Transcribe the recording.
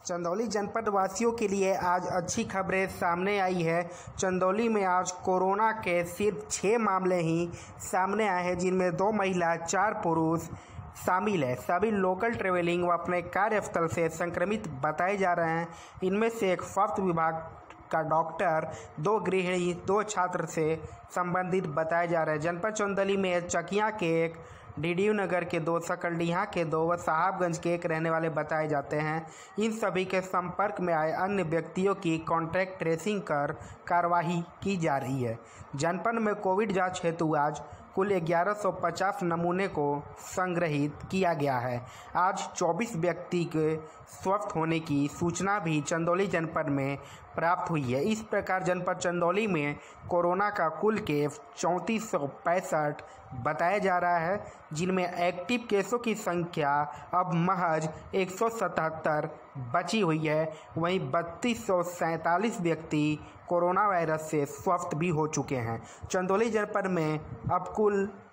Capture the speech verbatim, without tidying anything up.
चंदौली जनपद वासियों के लिए आज अच्छी खबरें सामने आई है। चंदौली में आज कोरोना के सिर्फ छः मामले ही सामने आए हैं, जिनमें दो महिला चार पुरुष शामिल है। सभी लोकल ट्रेवलिंग व अपने कार्यस्थल से संक्रमित बताए जा रहे हैं। इनमें से एक स्वास्थ्य विभाग का डॉक्टर, दो गृहिणी, दो छात्र से संबंधित बताए जा रहे हैं। जनपद चंदौली में चकिया के एक, डीडीयू नगर के दो, सकलडीहा के दो व साहबगंज के एक रहने वाले बताए जाते हैं। इन सभी के संपर्क में आए अन्य व्यक्तियों की कॉन्टैक्ट ट्रेसिंग कर कार्रवाई की जा रही है। जनपद में कोविड जांच हेतु आज कुल ग्यारह सौ पचास नमूने को संग्रहित किया गया है। आज चौबीस व्यक्ति के स्वस्थ होने की सूचना भी चंदौली जनपद में प्राप्त हुई है। इस प्रकार जनपद चंदौली में कोरोना का कुल केस चौंतीस सौ पैंसठ बताया जा रहा है, जिनमें एक्टिव केसों की संख्या अब महज एक सौ सतहत्तर बची हुई है। वहीं बत्तीस सौ सैंतालीस व्यक्ति कोरोना वायरस से स्वस्थ भी हो चुके हैं। चंदौली जनपद में अब कुल